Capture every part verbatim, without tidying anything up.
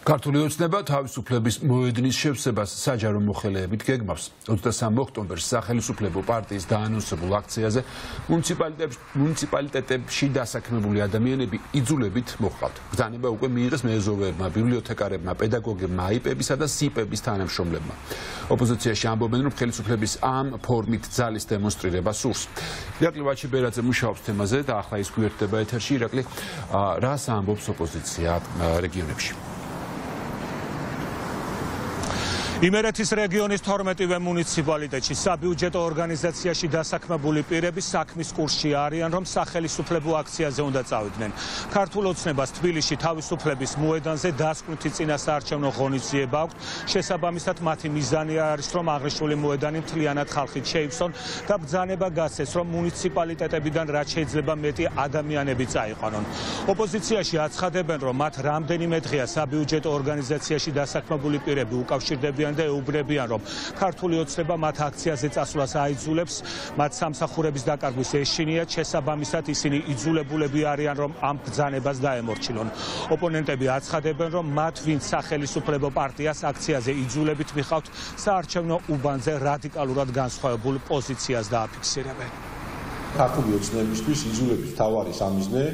ქართული ოცნება თავისუფლების მოედნის შევსებას საჯარო მოხელეებით გეგმავს. ოცდამესამე ოქტომბერს სახელმწიფო პარტიის დაანონსებულ აქციაზე მუნიციპალიტეტებში დასაქმებული ადამიანები იძულებით მოჰყავთ. ბრძანება უკვე მიიღეს მეზოვეებმა, ბიბლიოთეკარებმა, პედაგოგებმა, აიპებისა და სიპების თანამშრომლებმა. ოპოზიციაში ამბობენ, რომ ხელისუფლების ამ ფორმით ძალის დემონსტრირება სურს. ირაკლი ვაჩიბერაძე მუშაობს თემაზე და ახლა ის გვერდება ეთერში. ირაკლი, რას ამბობს ოპოზიცია რეგიონებში? იმერეთის რეგიონის თორმეტივე მუნიციპალიტეტში საბიუჯეტო ორგანიზაციაში დასაქმებული პირები საქმის კურსში არიან, რომ სახელისუფლებო აქციაზე უნდა წავიდნენ. ქართულ ოცნებას თბილისში თავისუფლების მოედანზე დასკვნითი წინასაარჩევნო ღონისძიება აქვთ. შესაბამისად, მათი მიზანი არის, რომ აღნიშნული მოედანი მთლიანად ხალხით შეივსონ და ბრძანება გასცეს, რომ მუნიციპალიტეტებიდან რაც შეიძლება მეტი ადამიანები წაიყვანონ. ოპოზიციაში აცხადებენ, რომ მათ რამდენიმე დღეა საბიუჯეტო ორგანიზაციაში დასაქმებული პირები უკავშირდებიან და ეუბნებიან, რომ ქართული ოცნება მათ აქციაზე წასვლას აიძულებს, მათ სამსახურების დაკარგვის ეშინიათ, შესაბამისად ისინი იძულებულები არიან, რომ ამ ბრძანებას დაემორჩილონ. ოპონენტები აცხადებენ, რომ მათ, ვინც სახელისუფლებო პარტიას აქციაზე იძულებით მიხავთ, საარჩევნო უბანზე რადიკალურად განსხვავებულ პოზიციას დააფიქსირებენ. ქართული ოცნებისთვის იძულების მთავარი სამიზნე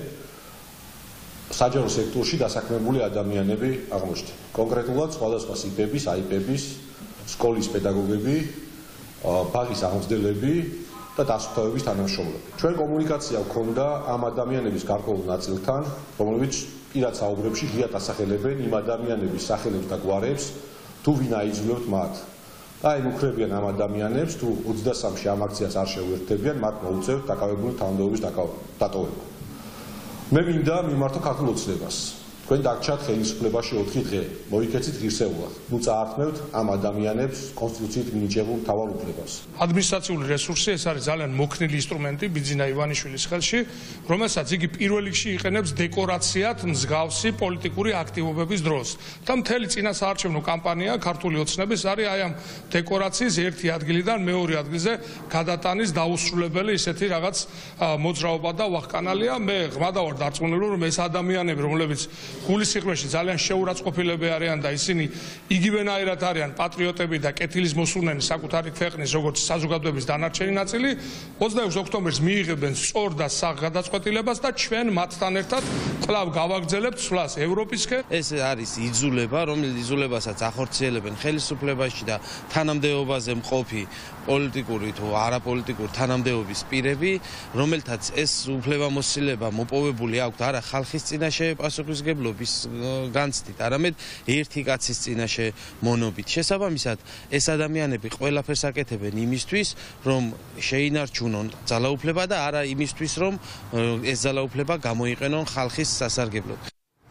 საჯარო სექტორში დასაქმებული ადამიანები აღმოჩნდა. კონკრეტულად სხვადასხვა სიპების, აიპების, სკოლის პედაგოგები, ბაღის აღმზრდელები და დასუფთავების თანამშრომლები. ჩვენ კომუნიკაცია გვქონდა ამ ადამიანების გარკვეულ ნაწილთან, რომლებიც პირად საუბრებში ღიად ასახელებენ იმ ადამიანების სახელებს და გვარებს, თუ ვინ აიძულებთ მათ. და აი უხრებიან ამ ადამიანებს, თუ ოცდამესამეში ამ აქციას არ შეუერთდებიან, მათ მოუწევთ დაკავებული თანამდებობის დატოვება. მე მინდა მიმართო ქართულ ოცნებას. თქვენ დაგჭათ ხელისუფლებაში ოთხი დღე, მოიქეცით ღირსეულად. ნუ წაართმევთ ამ ადამიანებს კონსტიტუციით მინიჭებულ მთავარ უფლებას. ადმინისტრაციული რესურსი ეს არის ძალიან მოქნილი ინსტრუმენტი ბიძინა ივანიშვილის ხელში, რომელსაც იგი პირველ რიგში იყენებს დეკორაციად მსგავსი პოლიტიკური აქტივობების დროს. და მთელი წინასაარჩევნო კამპანია ქართული ოცნების არის აი ამ დეკორაციის ერთი ადგილიდან მეორე ადგილზე გადატანის დაუსრულებელი ისეთი რაღაც მოძრაობა და ვახკანალია. მე ღმადა ვარ დარწმუნებული, რომ ეს ადამიანები, რომლებიც გულისიყრეში ძალიან შეურაცხყოფილები არიან და ისინი იგივენაირად არიან პატრიოტები და კეთილის მოსურნენი საკუთარი ქვეყნის როგორც საზოგადოების დანარჩენი ნაწილი, ოცდაექვსი ოქტომბერს მიიღებენ სწორ და საღ გადაწყვეტილებას და ჩვენ მათთან ერთად კვლავ გავაგრძელებთ სვლას ევროპისკენ. ეს არის იძულება, რომელიც იძულებასაც ახორციელებენ ხელისუფლებაში და თანამდებობაზე მყოფი პოლიტიკური თუ არაპოლიტიკური თანამდებობის პირები, რომელთაც ეს უფლებამოსილება მოპოვებული აქვთ არა ხალხის წინაშე პასუხისმგებლობის განცდით, არამედ ერთი კაცის წინაშე მონობით. შესაბამისად, ეს ადამიანები ყველაფერს აკეთებენ იმისთვის, რომ შეინარჩუნონ ძალაუფლება და არა იმისთვის, რომ ეს ძალაუფლება გამოიყენონ ხალხის სასარგებლოდ.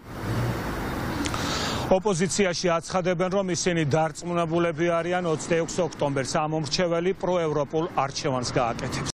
ოპოზიციაში აცხადებენ, რომ ისინი დარწმუნებულები არიან ოცდაექვსი ოქტომბერს ამომრჩეველი პროევროპულ არჩევანს გააკეთებს.